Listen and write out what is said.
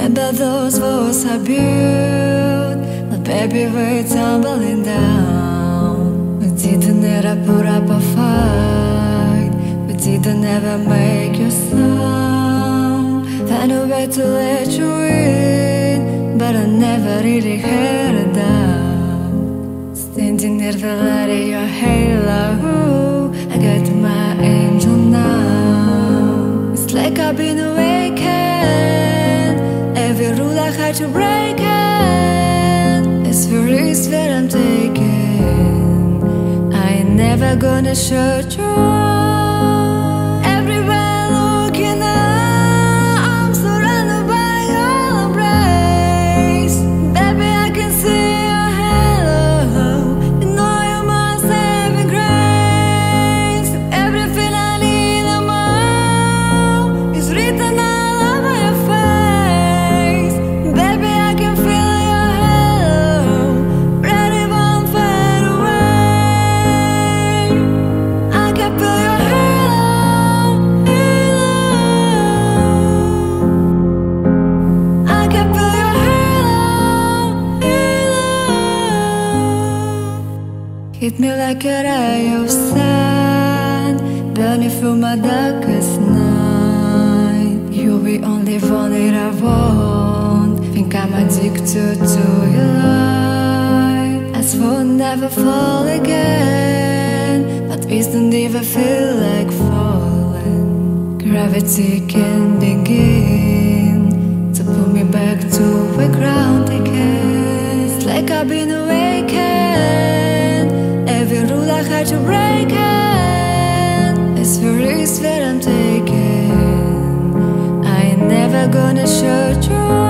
Remember those walls I built, but baby we're tumbling down. We didn't ever put up a fight, we didn't ever make you sound. Found a way to let you in, but I never really had a doubt. Standing near the light of your halo, I got my angel now. It's like I've been awakened, every rule I had to break it. It's for risk that I'm taking, I ain't never gonna shut you up. Everywhere looking up, I'm surrounded by your embrace. Baby, I can see your halo, you know you're my saving grace. Everything I need and more is written all over your face. Baby, I can feel your halo, ready won't fade away. I can feel your halo, I can feel your halo. Hit me like a ray of sun, burning through my darkest night. You're the only one that I want. Think I'm addicted to your light. I swore I'd never fall again, but we don't even feel like falling. Gravity can begin to pull me back to the ground again. It's like I've been awakened, every rule I had to break it. It's the risk that I'm taking, I ain't never gonna shut you up.